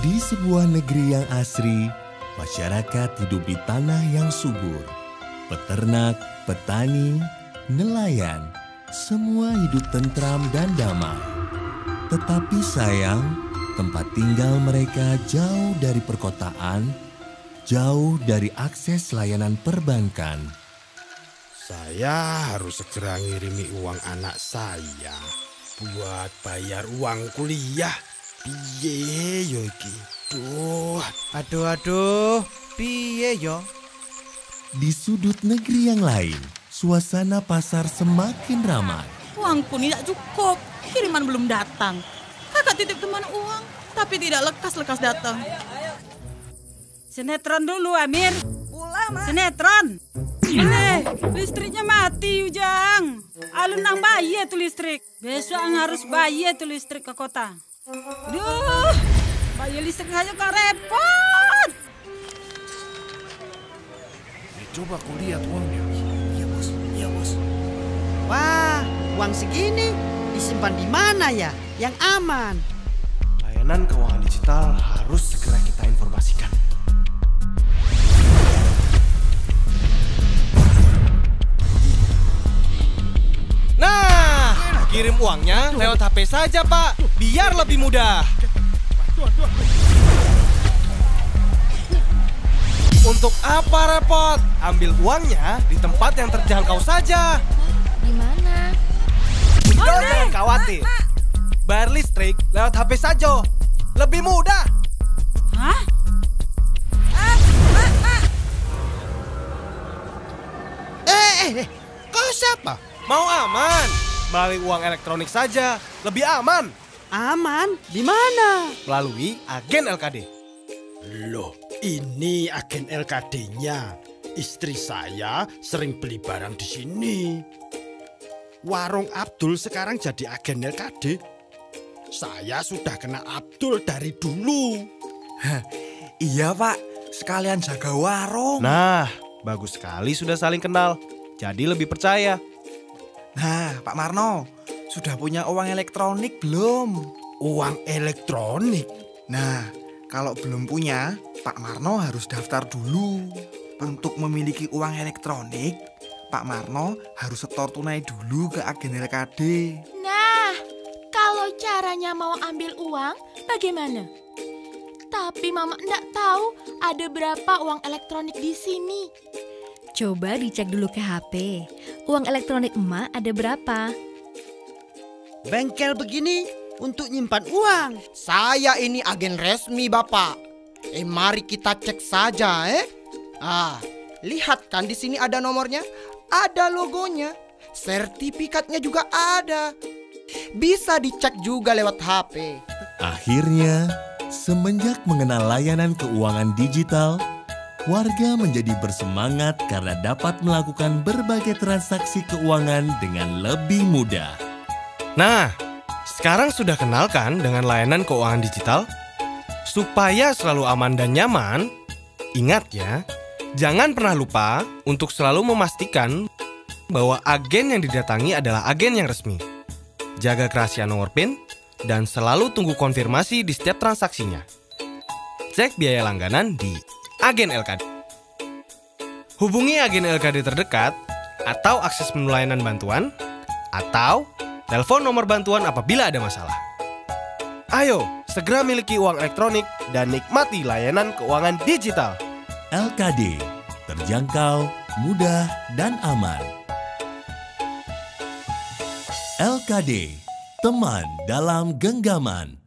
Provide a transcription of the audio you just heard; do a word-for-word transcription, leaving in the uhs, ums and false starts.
Di sebuah negeri yang asri, masyarakat hidup di tanah yang subur. Peternak, petani, nelayan, semua hidup tentram dan damai. Tetapi sayang, tempat tinggal mereka jauh dari perkotaan, jauh dari akses layanan perbankan. Saya harus segera ngirimi uang anak saya buat bayar uang kuliah. Piye yo iki? Duh, Aduh, aduh, piye yo? Di sudut negeri yang lain, suasana pasar semakin ramai. Uangku tidak cukup, kiriman belum datang. Kakak titip teman uang, tapi tidak lekas-lekas datang. Sinetron dulu, Amir. Ulama. Sinetron. Ini, listriknya mati, Ujang. Alun nang bayi itu listrik. Besok harus bayi itu listrik ke kota. Aduh, bayi listrik aja kok repot. ya, coba aku lihat uangnya. Iya bos, iya bos. Wah, uang segini disimpan di mana ya? Yang aman. Layanan keuangan digital harus segera kita informasikan. Nah, kirim uangnya lewat H P saja, Pak. Biar lebih mudah. Untuk apa repot? Ambil uangnya di tempat yang terjangkau saja. Di mana? Udah, jangan khawatir. Bayar listrik lewat H P saja. Lebih mudah. Hah? Eh, eh, eh, kau siapa? Mau aman? Melalui uang elektronik saja. Lebih aman. Aman? Di mana? Melalui agen L K D. Loh, ini agen L K D-nya. Istri saya sering beli barang di sini. Warung Abdul sekarang jadi agen L K D. Saya sudah kenal Abdul dari dulu. Iya pak, sekalian jaga warung. Nah, bagus sekali sudah saling kenal. Jadi lebih percaya. Nah Pak Marno, sudah punya uang elektronik belum? Uang elektronik? Nah, kalau belum punya, Pak Marno harus daftar dulu. Untuk memiliki uang elektronik, Pak Marno harus setor tunai dulu ke agen L K D. Nah, kalau caranya mau ambil uang, bagaimana? Tapi Mama enggak tahu ada berapa uang elektronik di sini. Coba dicek dulu ke H P. Uang elektronik emak ada berapa? Bengkel begini untuk nyimpan uang. Saya ini agen resmi, Bapak. Eh, mari kita cek saja, eh. Ah, lihat kan di sini ada nomornya, ada logonya, sertifikatnya juga ada. Bisa dicek juga lewat H P. Akhirnya, semenjak mengenal layanan keuangan digital, warga menjadi bersemangat karena dapat melakukan berbagai transaksi keuangan dengan lebih mudah. Nah, sekarang sudah kenal kan dengan layanan keuangan digital? Supaya selalu aman dan nyaman, ingat ya, jangan pernah lupa untuk selalu memastikan bahwa agen yang didatangi adalah agen yang resmi. Jaga kerahasiaan nomor PIN dan selalu tunggu konfirmasi di setiap transaksinya. Cek biaya langganan di agen L K D. Hubungi agen L K D terdekat atau akses menu layanan bantuan atau telepon nomor bantuan apabila ada masalah. Ayo, segera miliki uang elektronik dan nikmati layanan keuangan digital. L K D, terjangkau, mudah, dan aman. L K D, teman dalam genggaman.